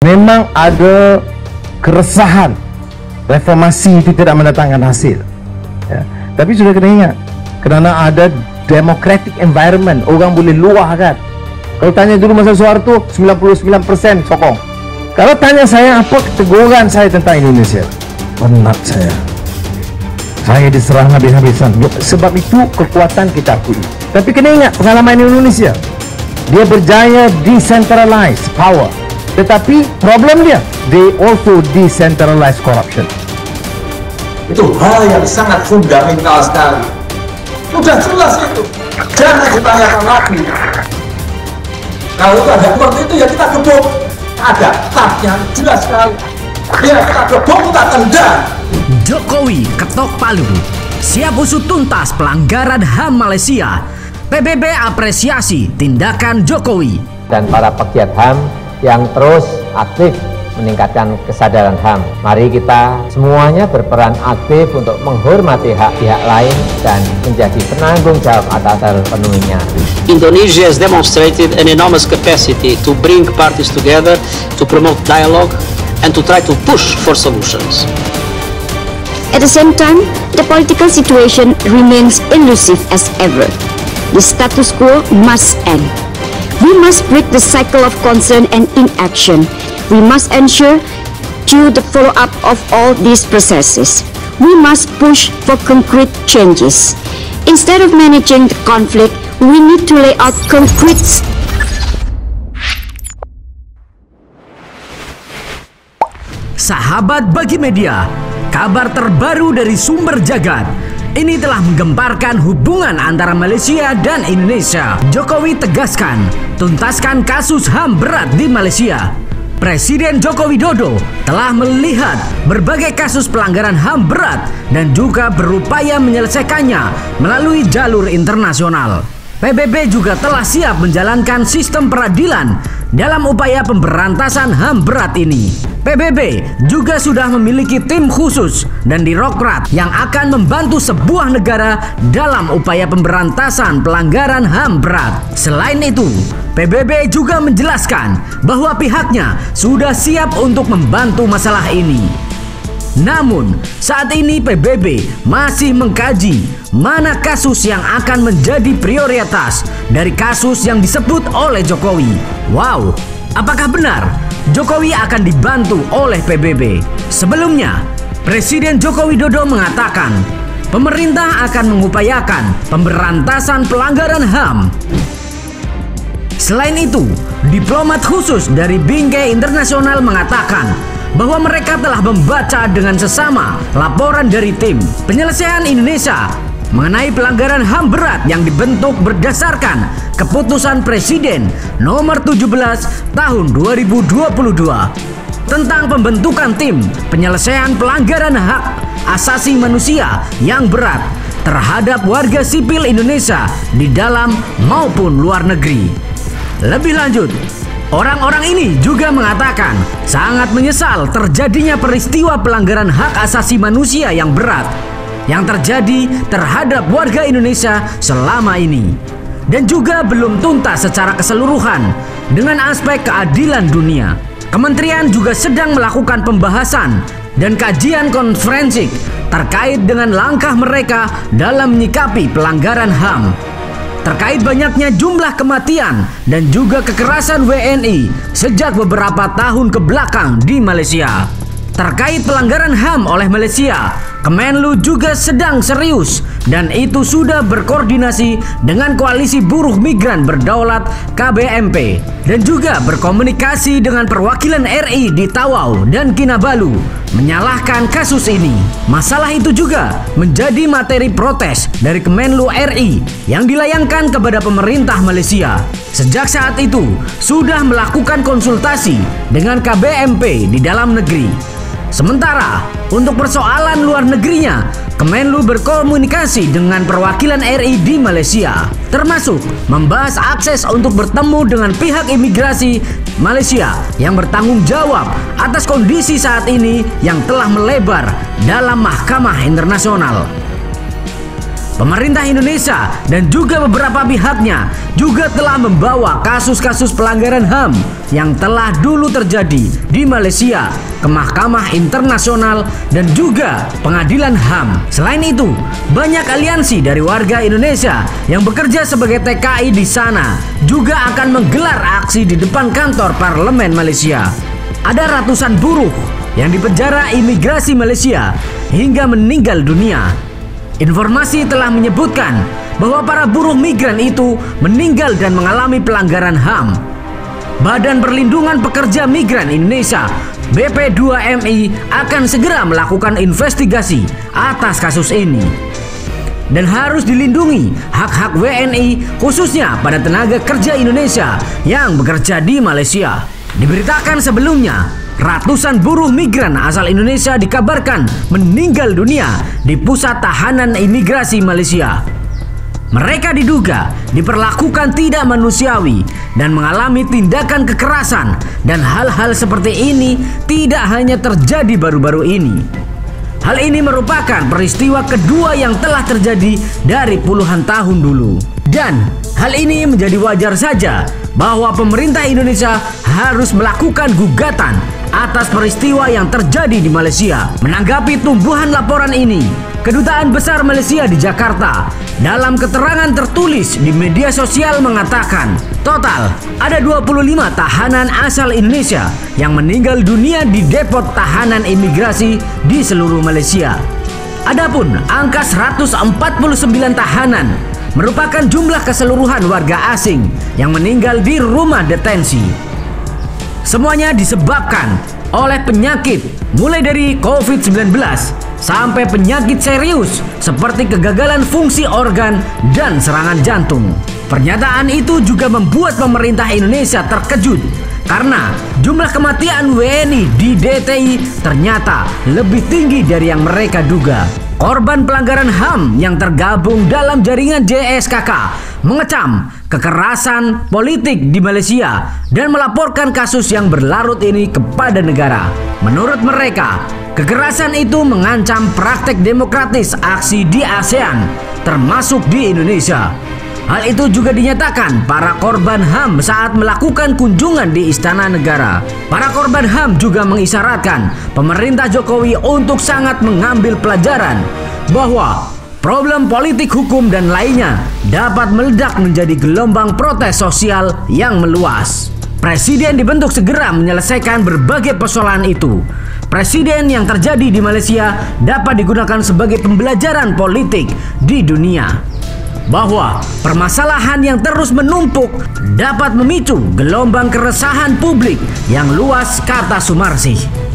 memang ada keresahan reformasi itu tidak mendatangkan hasil, ya. Tapi sudah kena ingat, kerana ada democratic environment, orang boleh luahkan. Kalau tanya dulu masa Soeharto, 99% sokong. Kalau tanya saya apa keteguran saya tentang Indonesia, penat saya diserang habis-habisan. Sebab itu kekuatan kita akui. Tapi kena ingat pengalaman Indonesia, dia berjaya decentralize power, tetapi problem dia, they also decentralize corruption. Itu hal yang sangat fundamental sekali. Sudah jelas itu, jangan ditanyakan lagi. Kalau ada uang itu ya kita gebuk, ada tatnya jelas sekali. Ya kita gebuk, kita tendang. Jokowi ketok palu, siap usut tuntas pelanggaran HAM Malaysia. PBB apresiasi tindakan Jokowi. Dan para pegiat HAM yang terus aktif meningkatkan kesadaran HAM. Mari kita semuanya berperan aktif untuk menghormati hak pihak lain dan menjadi penanggung jawab atas terpenuhinya. Indonesia has demonstrated an enormous capacity to bring parties together, to promote dialogue and to try to push for solutions. At the same time, the political situation remains elusive as ever. The status quo must end. We must break the cycle of concern and inaction. We must ensure due the follow-up of all these processes. We must push for concrete changes. Instead of managing the conflict, we need to lay out concrete. Sahabat bagi media, kabar terbaru dari sumber jagat. Ini telah menggemparkan hubungan antara Malaysia dan Indonesia. Jokowi tegaskan, tuntaskan kasus HAM berat di Malaysia. Presiden Joko Widodo telah melihat berbagai kasus pelanggaran HAM berat dan juga berupaya menyelesaikannya melalui jalur internasional. PBB juga telah siap menjalankan sistem peradilan dalam upaya pemberantasan HAM berat ini. PBB juga sudah memiliki tim khusus dan direktorat yang akan membantu sebuah negara dalam upaya pemberantasan pelanggaran HAM berat. Selain itu, PBB juga menjelaskan bahwa pihaknya sudah siap untuk membantu masalah ini. Namun, saat ini PBB masih mengkaji mana kasus yang akan menjadi prioritas dari kasus yang disebut oleh Jokowi. Wow, apakah benar Jokowi akan dibantu oleh PBB? Sebelumnya, Presiden Joko Widodo mengatakan pemerintah akan mengupayakan pemberantasan pelanggaran HAM. Selain itu, diplomat khusus dari Bingkai Internasional mengatakan bahwa mereka telah membaca dengan sesama laporan dari tim penyelesaian Indonesia mengenai pelanggaran HAM berat yang dibentuk berdasarkan keputusan Presiden nomor 17 tahun 2022 tentang pembentukan tim penyelesaian pelanggaran hak asasi manusia yang berat terhadap warga sipil Indonesia di dalam maupun luar negeri. Lebih lanjut, orang-orang ini juga mengatakan sangat menyesal terjadinya peristiwa pelanggaran hak asasi manusia yang berat yang terjadi terhadap warga Indonesia selama ini dan juga belum tuntas secara keseluruhan dengan aspek keadilan dunia. Kementerian juga sedang melakukan pembahasan dan kajian konferensi terkait dengan langkah mereka dalam menyikapi pelanggaran HAM. Terkait banyaknya jumlah kematian dan juga kekerasan WNI sejak beberapa tahun ke belakang di Malaysia. Terkait pelanggaran HAM oleh Malaysia, Kemenlu juga sedang serius dan itu sudah berkoordinasi dengan Koalisi Buruh Migran Berdaulat KBMP dan juga berkomunikasi dengan perwakilan RI di Tawau dan Kinabalu menyalahkan kasus ini. Masalah itu juga menjadi materi protes dari Kemenlu RI yang dilayangkan kepada pemerintah Malaysia. Sejak saat itu sudah melakukan konsultasi dengan KBMP di dalam negeri. Sementara untuk persoalan luar negerinya, Kemenlu berkomunikasi dengan perwakilan RI di Malaysia, termasuk membahas akses untuk bertemu dengan pihak imigrasi Malaysia yang bertanggung jawab atas kondisi saat ini yang telah melebar dalam mahkamah internasional. Pemerintah Indonesia dan juga beberapa pihaknya juga telah membawa kasus-kasus pelanggaran HAM yang telah dulu terjadi di Malaysia ke Mahkamah Internasional dan juga Pengadilan HAM. Selain itu, banyak aliansi dari warga Indonesia yang bekerja sebagai TKI di sana juga akan menggelar aksi di depan kantor parlemen Malaysia. Ada ratusan buruh yang dipenjara imigrasi Malaysia hingga meninggal dunia. Informasi telah menyebutkan bahwa para buruh migran itu meninggal dan mengalami pelanggaran HAM. Badan Perlindungan Pekerja Migran Indonesia BP2MI akan segera melakukan investigasi atas kasus ini. Dan harus dilindungi hak-hak WNI khususnya pada tenaga kerja Indonesia yang bekerja di Malaysia. Diberitakan sebelumnya, ratusan buruh migran asal Indonesia dikabarkan meninggal dunia di pusat tahanan imigrasi Malaysia. Mereka diduga diperlakukan tidak manusiawi dan mengalami tindakan kekerasan, dan hal-hal seperti ini tidak hanya terjadi baru-baru ini. Hal ini merupakan peristiwa kedua yang telah terjadi dari puluhan tahun dulu. Dan hal ini menjadi wajar saja bahwa pemerintah Indonesia harus melakukan gugatan atas peristiwa yang terjadi di Malaysia. Menanggapi tumbuhan laporan ini, Kedutaan Besar Malaysia di Jakarta dalam keterangan tertulis di media sosial mengatakan, total ada 25 tahanan asal Indonesia yang meninggal dunia di depot tahanan imigrasi di seluruh Malaysia. Adapun angka 149 tahanan merupakan jumlah keseluruhan warga asing yang meninggal di rumah detensi. Semuanya disebabkan oleh penyakit mulai dari COVID-19 sampai penyakit serius seperti kegagalan fungsi organ dan serangan jantung. Pernyataan itu juga membuat pemerintah Indonesia terkejut karena jumlah kematian WNI di DTI ternyata lebih tinggi dari yang mereka duga. Korban pelanggaran HAM yang tergabung dalam jaringan JSKK mengecam kekerasan politik di Malaysia dan melaporkan kasus yang berlarut ini kepada negara. Menurut mereka, kekerasan itu mengancam praktek demokratis aksi di ASEAN, termasuk di Indonesia. Hal itu juga dinyatakan para korban HAM saat melakukan kunjungan di Istana Negara. Para korban HAM juga mengisyaratkan pemerintah Jokowi untuk sangat mengambil pelajaran bahwa problem politik hukum dan lainnya dapat meledak menjadi gelombang protes sosial yang meluas. Presiden dibentuk segera menyelesaikan berbagai persoalan itu. Presiden yang terjadi di Malaysia dapat digunakan sebagai pembelajaran politik di dunia, bahwa permasalahan yang terus menumpuk dapat memicu gelombang keresahan publik yang luas, kata Sumarsih.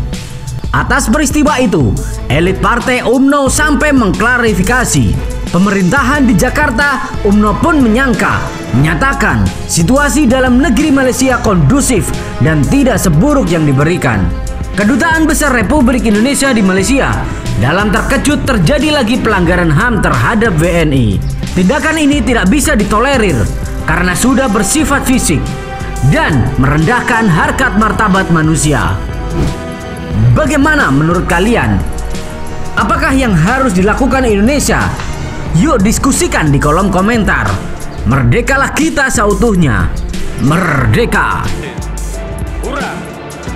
Atas peristiwa itu, elit partai UMNO sampai mengklarifikasi. Pemerintahan di Jakarta, UMNO pun menyatakan situasi dalam negeri Malaysia kondusif dan tidak seburuk yang diberikan. Kedutaan Besar Republik Indonesia di Malaysia dalam terkejut terjadi lagi pelanggaran HAM terhadap WNI. Tindakan ini tidak bisa ditolerir karena sudah bersifat fisik dan merendahkan harkat martabat manusia. Bagaimana menurut kalian? Apakah yang harus dilakukan Indonesia? Yuk diskusikan di kolom komentar. Merdekalah kita seutuhnya. Merdeka! Hurra!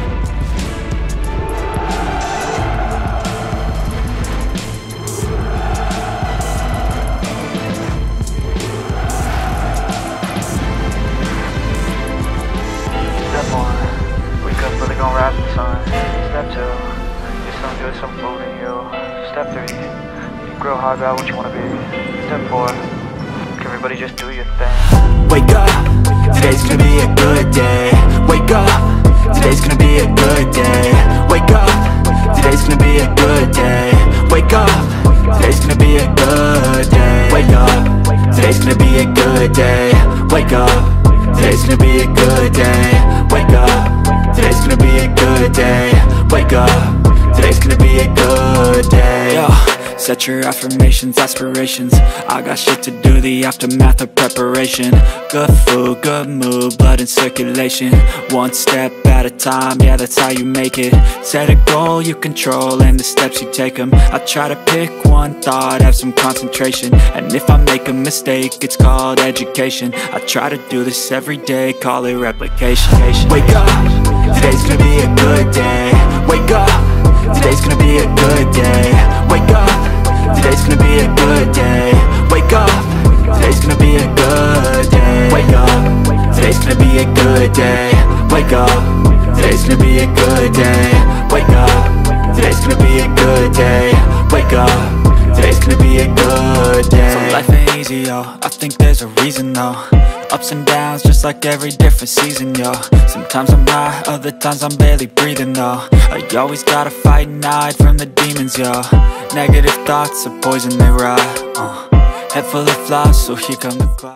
Rise with the sun. Step 2, get some good, some food in you. Step 3, you grow hard about what you want to be. Step 4, everybody just do your thing. Wake up, today's gonna be a good day. Wake up, today's gonna be a good day. Wake up, today's gonna be a good day. Wake up, today's gonna be a good day. Wake up, today's gonna be a good day. Wake up, today's gonna be a good day. Wake up, today's gonna be a good day. Wake up, today's gonna be a good day. Yo, Set your affirmations, aspirations. I got shit to do, the aftermath of preparation. Good food, good mood, blood in circulation. One step at a time, yeah, that's how you make it. Set a goal you control and the steps you take them. I try to pick one thought, have some concentration. And if I make a mistake, it's called education. I try to do this every day, call it replication. Wake up, today's gonna be a good day. Wake up, today's gonna be a good day. Wake up, today's gonna be a good day. Wake up, today's gonna be a good day. Wake up, today's gonna be a good day. Wake up, today's gonna be a good day. Wake up, today's gonna be a good day. Wake up, today's gonna be a good day. So life ain't easy, yo, I think there's a reason though. Ups and downs, just like every different season, yo. Sometimes I'm high, other times I'm barely breathing, though. I always gotta fight and hide from the demons, yo. Negative thoughts are poison, they rot. Head full of flies, so here come the clouds.